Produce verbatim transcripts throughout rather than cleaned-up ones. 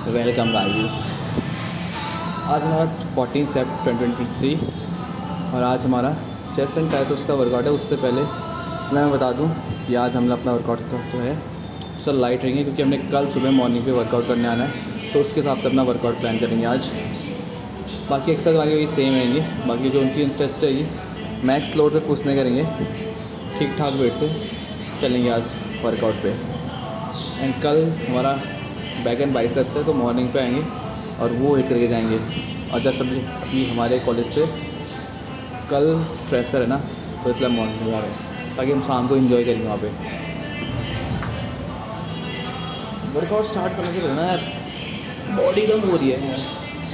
Welcome guys. आज हमारा fourteen sept twenty twenty three और आज हमारा चेस्ट एंड ट्राइसेप्स का वर्कआउट है। उससे पहले मैं बता दूं कि आज हमने अपना वर्कआउट का जो है सर लाइट रहेंगे, क्योंकि हमने कल सुबह मॉर्निंग पे वर्कआउट करने आना है, तो उसके हिसाब से अपना वर्कआउट प्लान करेंगे आज। बाकी एक्सरसाइज हमारी वही सेम रहेंगी, बाकी जो उनकी इंटरेस्ट रहेगी मैक्स लोड पे पुश नहीं करेंगे, ठीक ठाक वेट से चलेंगे आज वर्कआउट पे। एंड कल हमारा बैक एंड बाइसेप्स है, तो मॉर्निंग पे आएंगे और वो हिट करके जाएंगे। और जस्ट अभी भी हमारे कॉलेज पे कल फ्रेशर है ना, तो इसलिए मॉर्निंग में आ रहे हैं ताकि हम शाम को एंजॉय करेंगे वहाँ पे। वर्कआउट स्टार्ट करने के लिए ना यार बॉडी कम हो रही है यार,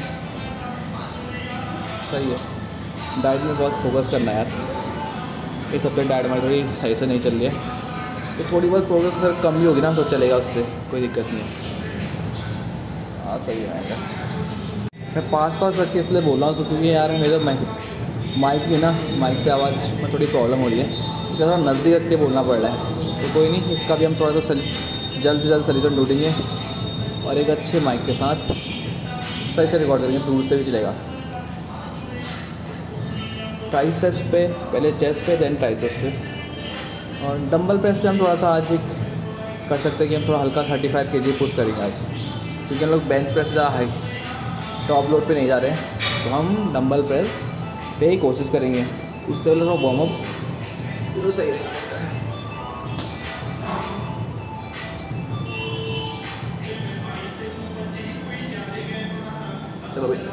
सही है। डाइट में बहुत फोकस करना है यार, इस हफ्ते डाइट हमारी थोड़ी सही से नहीं चल रही है, तो थोड़ी बहुत प्रोग्रेस अगर कम भी होगी ना तो चलेगा, उससे कोई दिक्कत नहीं है। हाँ सही रहेगा। मैं पास पास रख के इसलिए बोल रहा हूँ क्योंकि यार मेरा माइक माइक है ना, माइक से आवाज़ में थोड़ी प्रॉब्लम हो रही है, इसलिए थोड़ा नज़दीक रख के बोलना पड़ रहा है। तो कोई नहीं, इसका भी हम थोड़ा सा जल्द से जल्द सोल्यूशन ढूंढेंगे और एक अच्छे माइक के साथ सही से रिकॉर्ड करेंगे, दूर से भी चलेगा। ट्राइसेप्स पे पहले, चेस्ट पे, देन ट्राइसेप्स पे। और डंबल प्रेस पे हम थोड़ा सा आज एक कर सकते हैं कि हम थोड़ा हल्का थर्टी फाइव के जी पुश करेंगे आज, क्योंकि हम लोग बेंच प्रेस ज़्यादा हाई टॉप लोड पे नहीं जा रहे हैं, तो हम डंबल प्रेस पे ही कोशिश करेंगे। उससे पहले थोड़ा वार्म अप तो सही है। चलो भाई,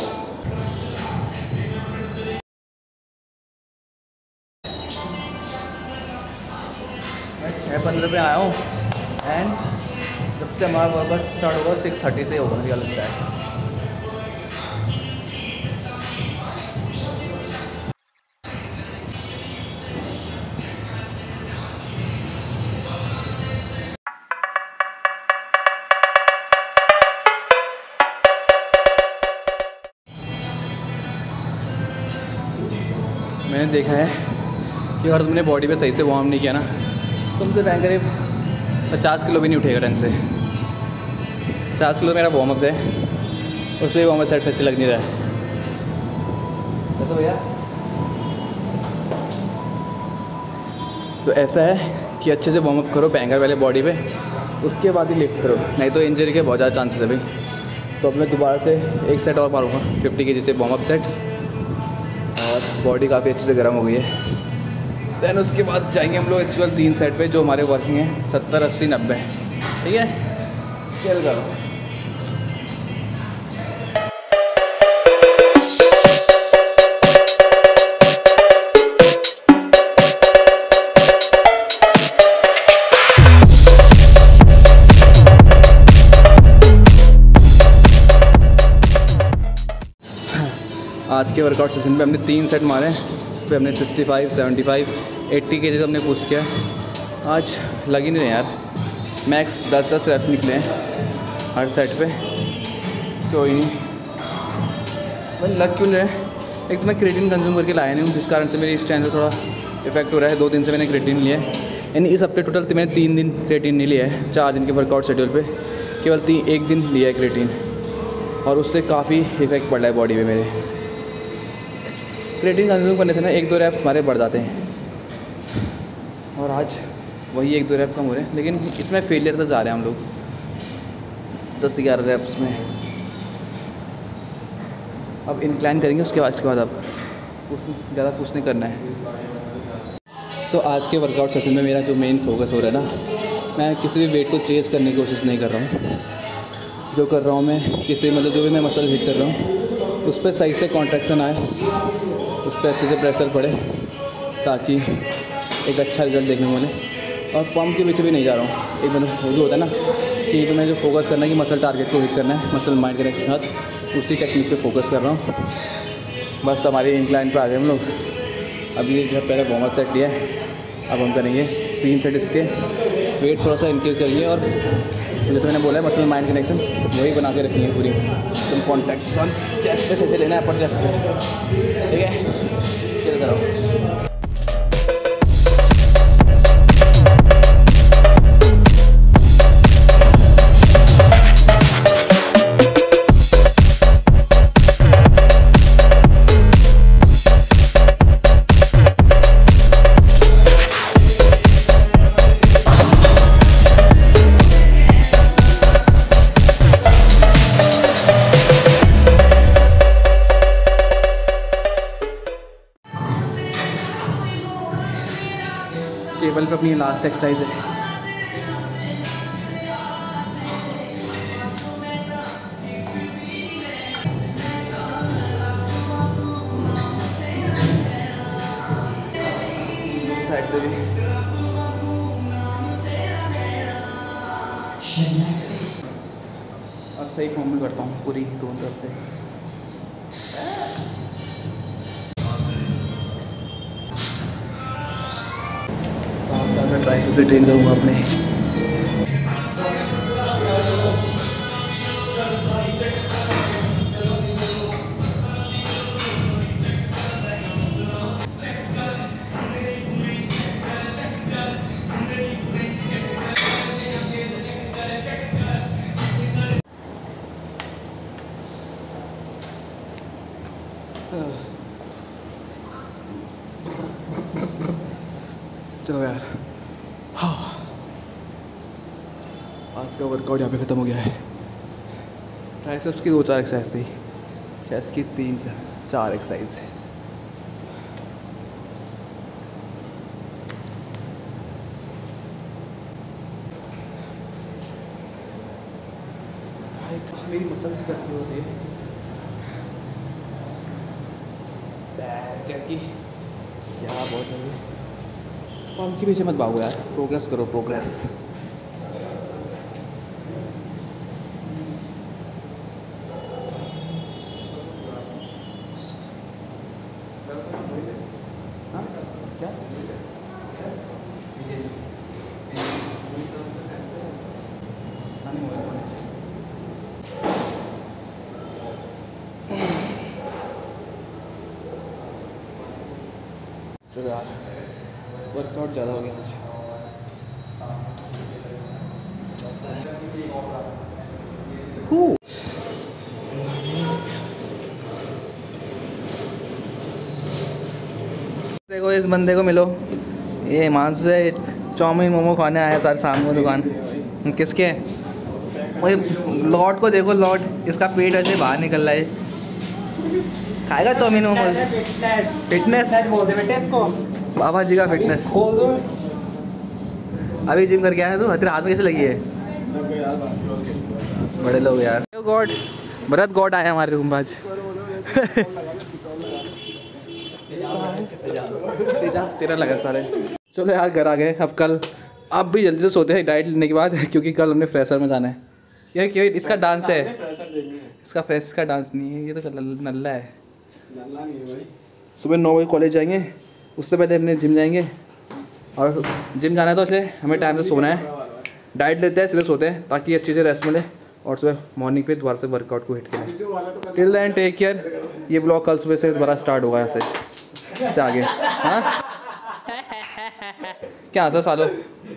मैं छः पंद्रह पे आया हूँ एंड जब से हमारा वर्कआउट स्टार्ट होगा सिक्स थर्टी से होगा, मुझे लगता है। मैंने देखा है कि अगर तुमने बॉडी पे सही से वार्म नहीं किया ना, तुमसे बैंक करीब पचास किलो भी नहीं उठेगा ढंग से। पचास किलो मेरा वार्म अप है, उस पर वार्म अप सेट अच्छी लग नहीं रहा है। तो भैया तो ऐसा है कि अच्छे से वार्म अप करो बैंगर वाले बॉडी पे, उसके बाद ही लिफ्ट करो, नहीं तो इंजरी के बहुत ज़्यादा चांसेस है भाई। तो अब मैं दोबारा से एक सेट और मारूँगा फिफ्टी के जी से वार्म अप सेट्स, और बॉडी काफ़ी अच्छे से गर्म हो गई है। दैन उसके बाद जाएंगे हम लोग एक्चुअल तीन सेट पे, जो हमारे वर्किंग है सत्तर अस्सी नब्बे, ठीक है। चल करो। आज के वर्कआउट सेशन पे हमने तीन सेट मारे, जिस पे हमने sixty five, seventy five, eighty K G हमने पुश किया। आज लग ही नहीं रहे यार, मैक्स दस दस रेप्स निकले हैं हर सेट पे। कोई नहीं, भाई लग क्यों नहीं रहे? एक तो मैं क्रिएटिन कंज्यूम करके लाया नहीं हूँ, जिस कारण से मेरी स्ट्रेंथ पर थोड़ा इफेक्ट हो रहा है। दो दिन से मैंने क्रिएटिन लिया है, यानी इस हफ्ते टोटल मैंने तीन दिन क्रिएटिन नहीं लिया है। चार दिन के वर्कआउट शेड्यूल पे केवल तीन एक दिन लिया है क्रिएटिन, और उससे काफ़ी इफेक्ट पड़ रहा है बॉडी पे मेरे। क्रिएटिन कंज्यूम करने से ना एक दो रैप्स हमारे बढ़ जाते हैं, और आज वही एक दो रैप कम हो रहे हैं, लेकिन इसमें फेलियर तक जा रहे हैं हम लोग दस ग्यारह रैप्स में। अब इंक्लाइन करेंगे, उसके बाद इसके बाद अब कुछ ज़्यादा कुछ नहीं करना है। सो so, आज के वर्कआउट सेशन में मेरा जो मेन फोकस हो रहा है ना, मैं किसी भी वेट को चेज़ करने की कोशिश नहीं कर रहा हूँ। जो कर रहा हूँ मैं किसी मतलब जो भी मैं मसल हिट कर रहा हूँ उस पर सही से कॉन्ट्रैक्शन आए, उस पर अच्छे से प्रेशर पड़े, ताकि एक अच्छा रिजल्ट देखने को मिले। और पम्प के पीछे भी नहीं जा रहा हूँ। एक मतलब जो होता है ना कि तो मैं जो फोकस करना है कि मसल टारगेट को हिट करना है, मसल माइंड कनेक्शन के साथ, उसी टेक्निक पे फोकस कर रहा हूँ। बस हमारी इंक्लाइन पे आ गए हम लोग। अभी जो पहले वार्म अप सेट लिया है, अब हम करेंगे तीन सेट इसके। वेट थोड़ा सा इंक्रीज करेंगे और जैसे मैंने बोला है मसल माइंड कनेक्शन वही बना के रखेंगे पूरी। तुम कॉन्टैक्ट चेस्ट पे से लेना है, अपर चेस्ट पे, ठीक है। चल करो। और अपनी लास्ट एक्सरसाइज है। साइड से भी अब सही फॉर्म में करता हूँ पूरी दोनों तरफ से। साथ साथ में ट्राइसेप्स भी ट्रेन करूँगा अपने। चलो यार, हाँ आज का वर्कआउट यहाँ पे ख़त्म हो गया है। ट्राइसेप्स की दो चार एक्सरसाइज थी, चेस्ट की तीन चार एक्सरसाइज। मेरी मसल्स करती होती है बैक करके, क्या बहुत है। पंप के पीछे मत भागो यार, प्रोग्रेस करो प्रोग्रेस। हाँ क्या चलो यार, वर्कआउट ज़्यादा हो गया आज। देखो इस बंदे को मिलो, ये हिमांशु से चाउमीन मोमो खाने आया सर शाम को दुकान। किसके? वही लॉर्ड को देखो, लॉर्ड इसका पेट ऐसे बाहर निकल रहा है। खाएगा चाउमीन मोमो? फिटनेस बोलते बेटे इसको, बाबा जी का फिटनेस। खोल दो। अभी जिम करके आया तो तेरे हाथ में कैसे लगी है? बड़े लोग यार। गॉड, भरत गॉड आया हमारे रूम में आज। तेजा तेरा लगा सारे। चलो यार घर आ गए। अब कल अब भी जल्दी से सोते हैं डाइट लेने के बाद, क्योंकि कल हमने फ्रेशर में जाना है। यार क्यों इसका डांस है, इसका फ्रेश का डांस नहीं है, ये तो नल्ला है। नल्ला नहीं है भाई। सुबह नौ बजे कॉलेज जाएंगे, उससे पहले अपने जिम जाएंगे, और जिम जाना है तो इसलिए हमें टाइम से सोना है। डाइट लेते हैं सीधे सोते हैं ताकि अच्छी से रेस्ट मिले, और सुबह मॉर्निंग पे दोबारा से वर्कआउट को हिट करें। Till then take care. ये ब्लॉग कल सुबह से दोबारा स्टार्ट होगा यहाँ से से आगे। हाँ क्या आता सालों।